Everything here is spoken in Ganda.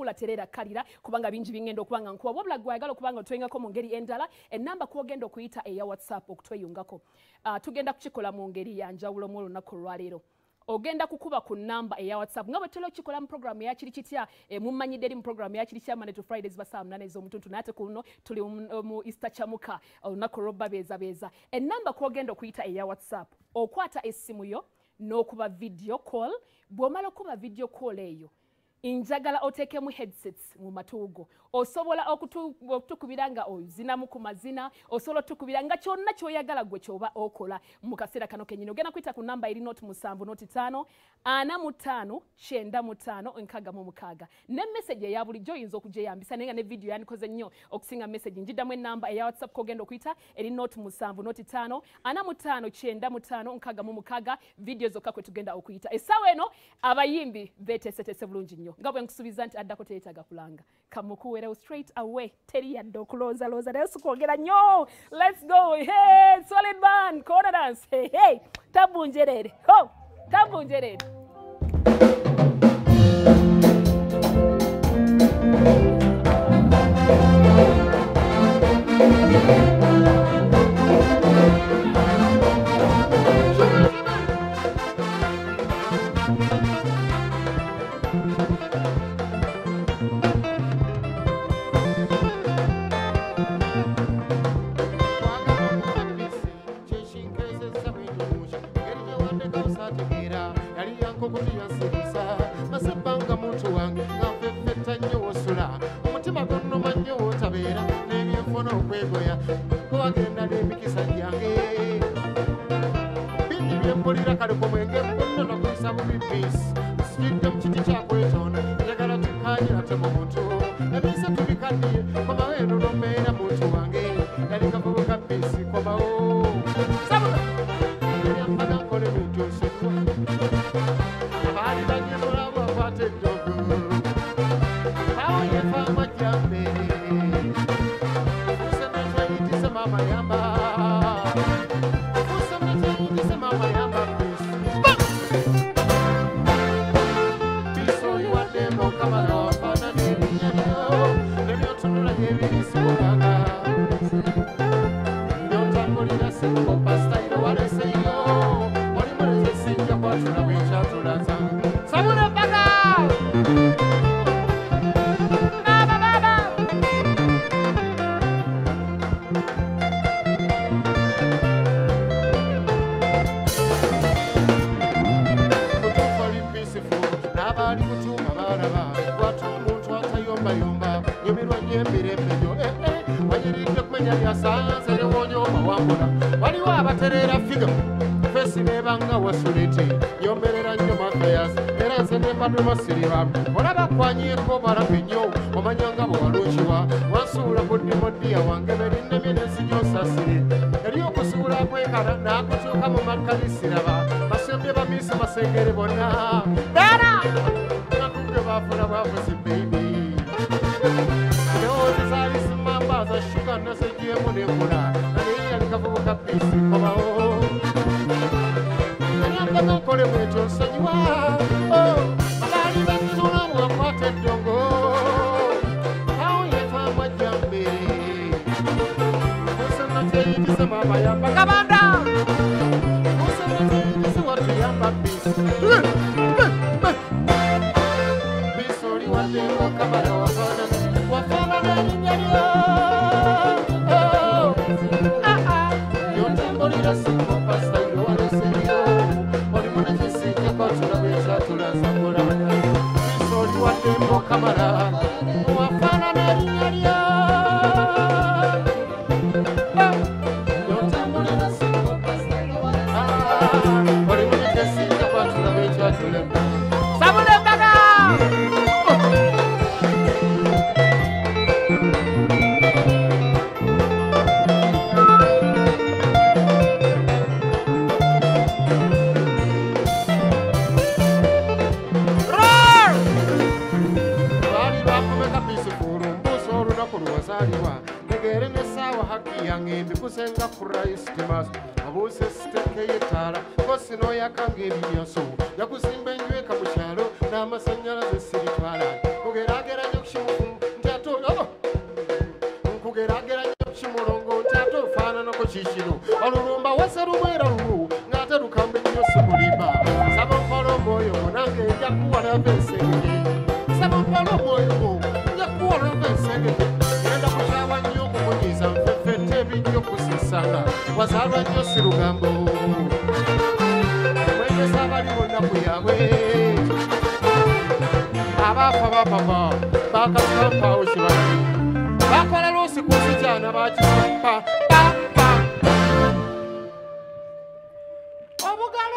tebula terera kalira kubanga bingi bingendo kubanga nkuwa wabula gwagala kubanga twengako mu ngeri endala enamba kwogenda okuyita eya WhatsApp okutweyungako tugenda kukikola mu ngeri ya njawulo mu lunaku lwaleero ogenda kukuba ku namba eya WhatsApp nga bwe tolo kikola mu program ya kiri kitya mumanyidde eri mu program ya kiri kitya Monday to Fridays basa 8 ez'omutuntu nate kuno tuli mu Easter chamuka olunaku lw'obba beeza enamba kwogenda okuyita eya WhatsApp okwata essimu yo n'okuba video call bw'omala okuba video call eyo injagala otekemu headsets mu matugo osobola okutukubiranga ozinamu ku mazina osobola tukubiranga kyonna kyoyagala gwe kyoba okola mu kaseera kano kenyino gena kwita ku namba eri not 7 ana mutano chenda mutano enkaga mu mukaga ne message ya bulijjo yinzo kujeyambisa nenga ne video yanikoze nnyo okusinga message njiddamu enamba eya WhatsApp kogenda okuyita eri not 7 ana mutano chenda mutano enkaga mu mukaga video zokka kwe tugenda okuyita esawa eno abayimbi betesetese bulungi nnyo ngabwe nkusubiza nti addako teetaga kulanga kamukuwerewo straight away teri yadde okulooza naye sikwogera nnyo let's go hey solid man corner dance hey tabunjerere tabunjerere olaba kwanyeko barabinyo omanyanga bwalukiwa wansuula kuddimodiya wange berinnemyenesi gyosasire eri okusuula kwekala nakutuuka mu makalisiraba basembye bamiisi basengere bonna dara nakubye bafuna bwavuzi bebi newozizaalisimamba zashuka nasejyemu nekula naleyalikavubuka pisi kobawo anyambaga nkole bwekyo nsonyiwa Mama yamba kabanda usemeze watu yamba peace bisori wande wakabara wafana na nyinyo yote la singo pasta yo aneserio oli mwana jisi kwa tunaweza tunazambura bisori wande wakabara wafana na nyinyo kusenga Christ mas abuse steke yetala kosino yakangebinyoso yakusimba enyweka mu kyalo n'amasanyalaze siripala kugeragera kino olulumba wase lumwera lumu ng'ate lukambe nnyo simulimba saba mpala omwoyo mo nange nja kuwalaba ensengeke saba mpala omwoyo mo nja kuwalaba ensengeke genda kusaba nnyo okumunyiza nfeffette ebijjo kusisanga wazaalwa nnyo si lugambo mwegesa abali mu nnaku yaabwe abaafa bapapa bakakampawo kibali bakola loosi kusikyana bakipapa papa obugalo